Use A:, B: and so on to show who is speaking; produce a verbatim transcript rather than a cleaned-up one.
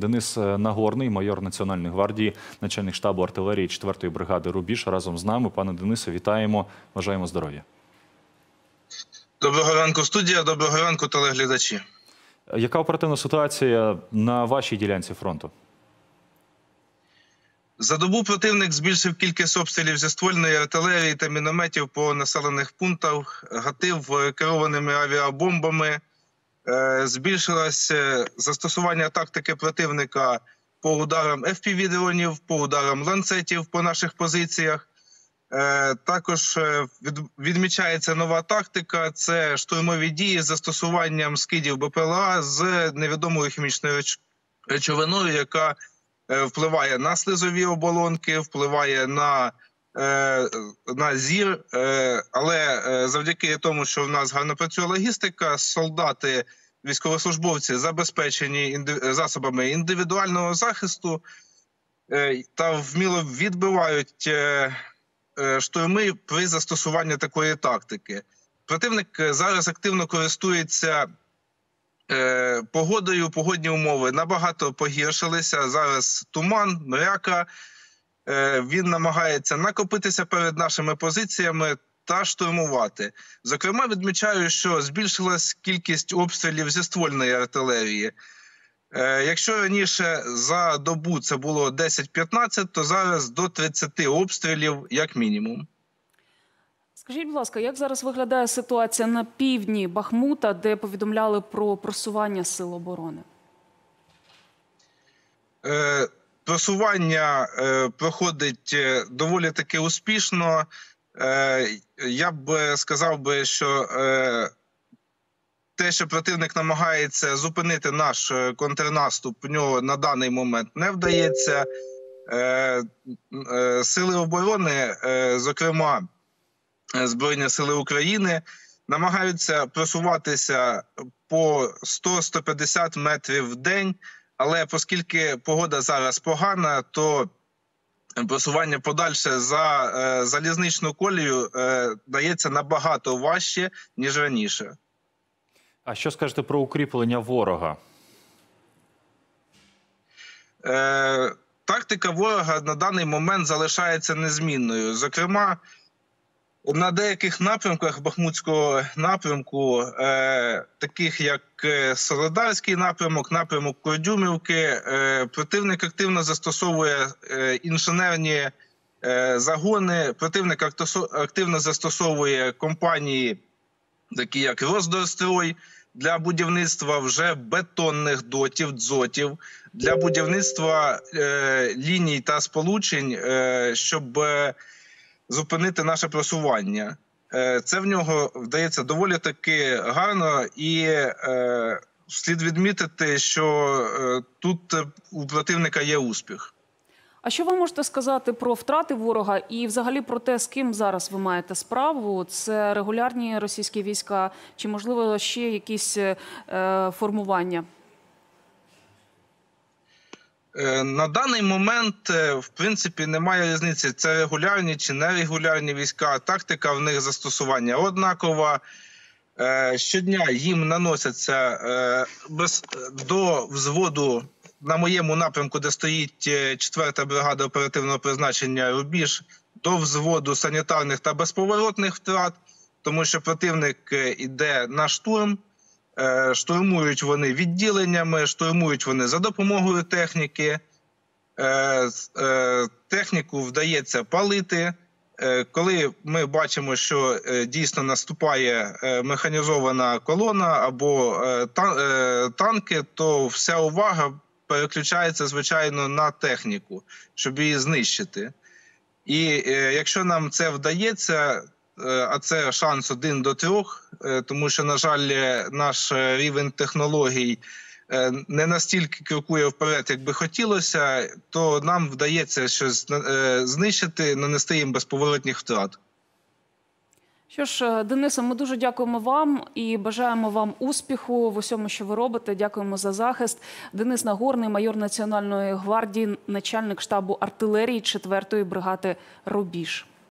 A: Денис Нагорний, майор Національної гвардії, начальник штабу артилерії четвертої бригади «Рубіж» разом з нами. Пане Денисе, вітаємо, бажаємо здоров'я.
B: Доброго ранку, студія, доброго ранку, телеглядачі.
A: Яка оперативна ситуація на вашій ділянці фронту?
B: За добу противник збільшив кількість обстрілів зі ствольної артилерії та мінометів по населених пунктах, гатив керованими авіабомбами. Збільшилось застосування тактики противника по ударам еф пі ві-дронів, по ударам ланцетів по наших позиціях. Також відмічається нова тактика – це штурмові дії з застосуванням скидів Бе Пе Ел А з невідомою хімічною речовиною, яка впливає на слизові оболонки, впливає на, на зір. Але завдяки тому, що в нас гарно працює логістика, солдати, військовослужбовці забезпечені засобами індивідуального захисту та вміло відбивають штурми при застосуванні такої тактики. Противник зараз активно користується погодою, погодні умови набагато погіршилися. Зараз туман, мряка. Він намагається накопитися перед нашими позиціями та штурмувати. Зокрема, відмічаю, що збільшилась кількість обстрілів зі ствольної артилерії. Якщо раніше за добу це було десять-п'ятнадцять, то зараз до тридцяти обстрілів як мінімум.
C: Скажіть, будь ласка, як зараз виглядає ситуація на півдні Бахмута, де повідомляли про просування сил оборони?
B: Е, просування е, проходить доволі таки успішно. Е, я б сказав би, що е, те, що противник намагається зупинити наш контрнаступ, у нього на даний момент не вдається. Е, е, сили оборони, е, зокрема, Збройні сили України, намагаються просуватися по сто-сто п'ятдесят метрів в день, але оскільки погода зараз погана, то просування подальше за е, залізничну колію е, дається набагато важче, ніж раніше.
A: А що скажете про укріплення ворога?
B: Е, тактика ворога на даний момент залишається незмінною. Зокрема, на деяких напрямках Бахмутського напрямку, е, таких як Солидарський напрямок, напрямок Курдюмівки, е, противник активно застосовує е, інженерні е, загони, противник активно застосовує компанії, такі як Роздорстрой, для будівництва вже бетонних дотів, дзотів, для будівництва е, ліній та сполучень, е, щоб е, зупинити наше просування. Це в нього вдається доволі таки гарно, і е, слід відмітити, що е, тут у противника є успіх.
C: А що ви можете сказати про втрати ворога і взагалі про те, з ким зараз ви маєте справу? Це регулярні російські війська чи, можливо, ще якісь е, формування?
B: На даний момент, в принципі, немає різниці, це регулярні чи нерегулярні війська. Тактика в них застосування однакова. Щодня їм наносяться до взводу на моєму напрямку, де стоїть четверта бригада оперативного призначення «Рубіж», до взводу санітарних та безповоротних втрат, тому що противник йде на штурм. Штурмують вони відділеннями, штурмують вони за допомогою техніки. Техніку вдається палити. Коли ми бачимо, що дійсно наступає механізована колона або танки, то вся увага переключається, звичайно, на техніку, щоб її знищити. І якщо нам це вдається, а це шанс один до трьох, тому що, на жаль, наш рівень технологій не настільки крокує вперед, як би хотілося, то нам вдається щось знищити, нанести їм безповоротних втрат.
C: Що ж, Денисе, ми дуже дякуємо вам і бажаємо вам успіху в усьому, що ви робите. Дякуємо за захист. Денис Нагорний, майор Національної гвардії, начальник штабу артилерії четвертої бригади «Рубіж».